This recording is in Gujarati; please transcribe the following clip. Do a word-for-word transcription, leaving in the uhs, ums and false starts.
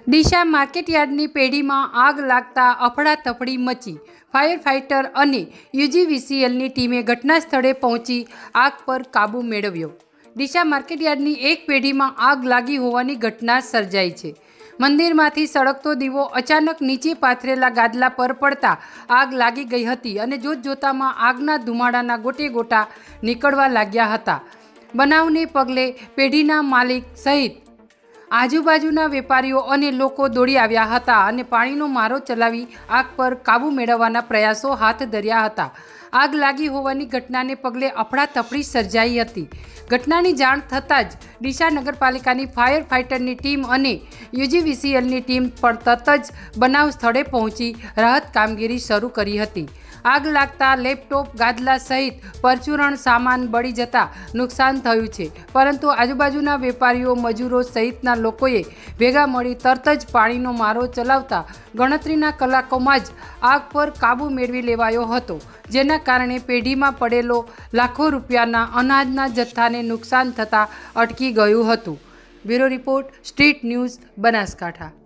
ડીસા માર્કેટયાર્ડની પેઢીમાં આગ લાગતા અફડાતફડી મચી। ફાયર ફાઇટર અને યુજીવીસીએલની ટીમે ઘટના સ્થળે પહોંચી આગ પર કાબૂ મેળવ્યો। ડીસા માર્કેટયાર્ડની એક પેઢીમાં આગ લાગી હોવાની ઘટના સર્જાઈ છે। મંદિરમાંથી સળગતો દીવો અચાનક નીચે પાથરેલા ગાદલા પર પડતા આગ લાગી ગઈ હતી અને જોતજોતામાં આગના ધુમાડાના ગોટે ગોટા નીકળવા લાગ્યા હતા। બનાવને પગલે પેઢીના માલિક સહિત આજુબાજુના વેપારીઓ અને લોકો દોડી આવ્યા હતા અને પાણીનો મારો ચલાવી આગ પર કાબૂ મેળવવાના પ્રયાસો હાથ ધર્યા હતા। આગ લાગી હોવાની ઘટનાને પગલે અફડાતફડી સર્જાઈ હતી। ઘટનાની જાણ થતાં જ ડીસા નગરપાલિકાની ફાયર ફાઇટરની ટીમ અને યુજીવીસીએલની ટીમ પણ તરત જ બનાવ સ્થળે પહોંચી રાહત કામગીરી શરૂ કરી હતી। આગ લાગતા લેપટોપ ગાદલા સહિત પરચુરણ સામાન બળી જતા નુકસાન થયું છે, પરંતુ આજુબાજુના વેપારીઓ મજૂરો સહિતના લોકોએ ભેગા મળી તરત જ પાણીનો મારો ચલાવતા ગણતરીના કલાકોમાં જ આગ પર કાબૂ મેળવી લેવાયો હતો, જેના કારણે પેઢીમાં પડેલો લાખો રૂપિયાના અનાજના જથ્થાને નુકસાન થતાં અટકી ગયું હતું। Bureau report, street news, Banaskantha.